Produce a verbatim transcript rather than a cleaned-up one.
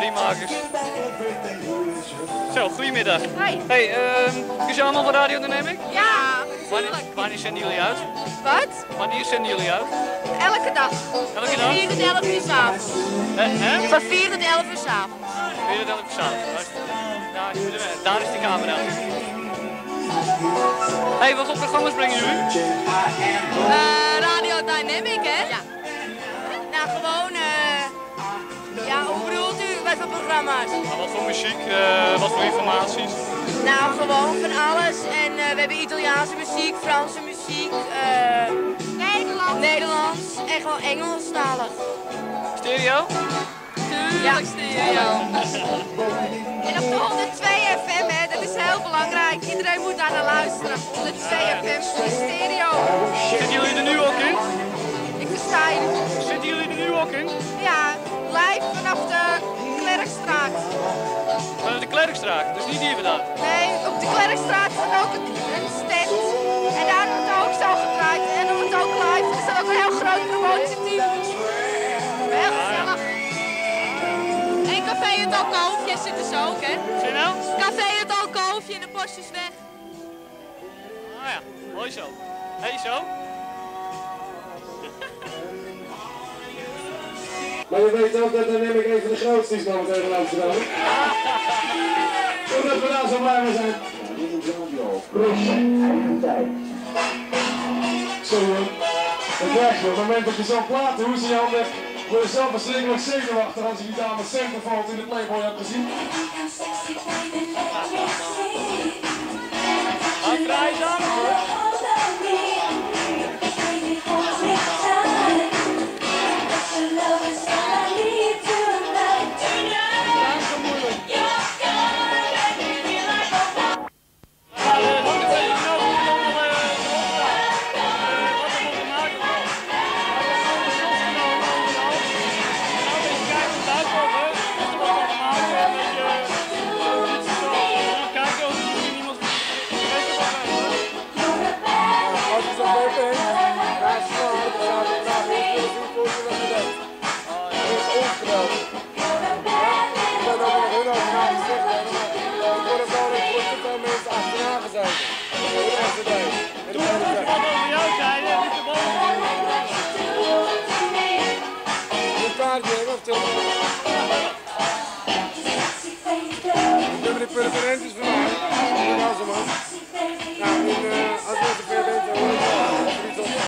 Mariemakers. Zo, goedemiddag. Hoi. Hey, uh, is je allemaal van Radio Dynamic? Ja, Wanneer, wanneer zenden jullie uit? wat? Wanneer zenden jullie uit? Elke dag. Elke Van dag? vier tot elf uur s'avonds. Eh, hè? Van vier tot elf uur s'avonds. Weer het elke avond. Daar, daar is die camera. Hey, wat voor programma's brengen jullie? Uh, Radio Dynamic, hè? Ja. Nou, gewoon, eh... ja, hoe bedoelt u bij zo'n programma's? Nou, wat voor muziek, uh, wat voor informaties? Nou, gewoon van alles. En uh, we hebben Italiaanse muziek, Franse muziek, uh, Nederlands. Nederlands en gewoon Engelstalig. Stereo? Tuurlijk stereo. En op de honderd twee F M, hè, dat is heel belangrijk. Iedereen moet daar naar luisteren. honderd twee F M, stereo. Zitten jullie er nu ook in? Ik versta je niet. Zitten jullie er nu ook in? Ja, live vanaf de Klerkstraat. Vanaf de Klerkstraat, dus niet hier vandaan? Nee, op de Klerkstraat is ook een, een stand. En daar wordt ook zo gedraaid. En dan wordt ook live. Er staat ook een heel groot promotieteam. Heel gezellig. En Café Het Alkoofje zit er zo ook, hè? Zie je nou? Café Het Alkoofje in de Postjesweg. Ah ja, mooi zo. Hey zo. Maar je weet ook dat Dynamic een van de grootste is momenteel in Amsterdam. Zodat we daar zo blij mee zijn. Zo joh, dat krijg je op het moment dat je zo'n plaat hoest in je handen, word je zelf verschrikkelijk zenuwachtig als je die dame centerfold in de Playboy hebt gezien. Draai dan!